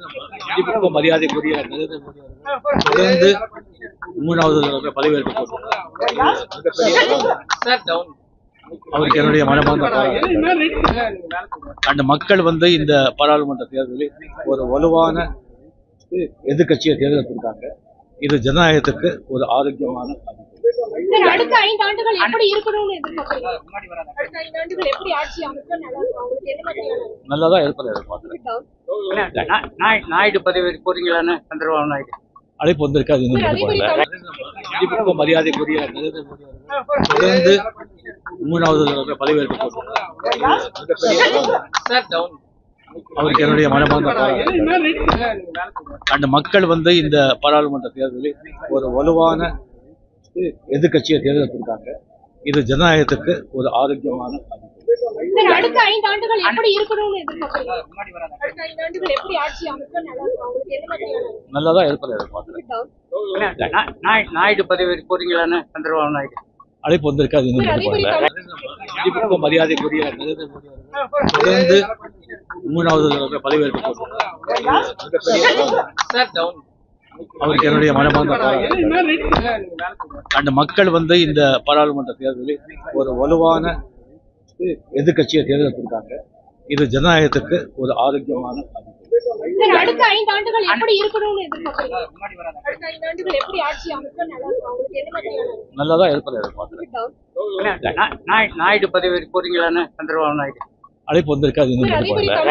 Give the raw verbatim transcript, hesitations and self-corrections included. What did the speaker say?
மதிப்புக்கும் மரியாதைக்குரிய நரேந்திர மோடி அவர்கள் தொடர்ந்து மூணாவது பதவியேற்க அவருக்கு என்னுடைய மனமார்ந்த அந்த மக்கள் வந்து இந்த பாராளுமன்ற தேர்தலில் ஒரு வலுவான எதிர்கட்சியை தேர்ந்தெடுத்திருக்காங்க. இது ஜனநாயகத்துக்கு ஒரு ஆரோக்கியமான அடுத்த ஐந்து ஆண்டுகள் எப்படி இருக்கணும்னு எதிர்பார்க்கறீங்க? அடுத்த ஐந்து ஆண்டுகள் எப்படி ஆட்சி அமைக்க நல்லா இருக்கும்? உங்களுக்கு என்ன மாதிரியான நல்லதா இருப்பதை எதிர்பார்க்கிறேன். நாயுடு பதவி போறீங்களான்னு சந்திரபாபு நாயுடு அழைப்பு வந்திருக்காது. மதிப்புக்கும் மரியாதைக்குரிய நரேந்திர மோடி அவர்கள் தொடர்ந்து மூணாவது பதவியேற்க அவருக்கு என்னுடைய மனமார்ந்த அந்த மக்கள் வந்து இந்த பாராளுமன்ற தேர்தலில் ஒரு வலுவான எதிர்கட்சியை தேர்ந்தெடுத்திருக்காங்க. இது ஜனநாயகத்துக்கு ஒரு ஆரோக்கியமான அடுத்த ஐந்து ஆண்டுகள் எப்படி இருக்கணும்னு எதிர்பார்க்கறீங்க? அடுத்த ஐந்து ஆண்டுகள் எப்படி ஆட்சி அமைக்க நல்லா இருக்கும்? உங்களுக்கு என்ன மாதிரியான நல்லதா இருப்பதை எதிர்பார்க்கிறேன். நாயுடு பதவி போறீங்களான்னு சந்திரபாபு நாயுடு அழைப்பு வந்திருக்காது. மதிப்புக்கும் மரியாதைக்குரிய நரேந்திர மோடி அவர்கள் தொடர்ந்து மூணாவது பதவியேற்க அவருக்கு என்னுடைய மனமார்ந்த அந்த மக்கள் வந்து இந்த பாராளுமன்ற தேர்தலில் ஒரு வலுவான எதிர்கட்சியை தேர்ந்தெடுத்திருக்காங்க. இது ஜனநாயகத்துக்கு ஒரு ஆரோக்கியமான அடுத்த ஐந்து ஆண்டுகள் எப்படி இருக்கணும்னு எதிர்பார்க்கறீங்க? அடுத்த ஐந்து ஆண்டுகள் எப்படி ஆட்சி அமைக்க நல்லா இருக்கும்? உங்களுக்கு என்ன மாதிரியான நல்லதா இருப்பதை எதிர்பார்க்கிறேன். நாயுடு பதவி போறீங்களான்னு சந்திரபாபு நாயுடு அழைப்பு வந்திருக்காது.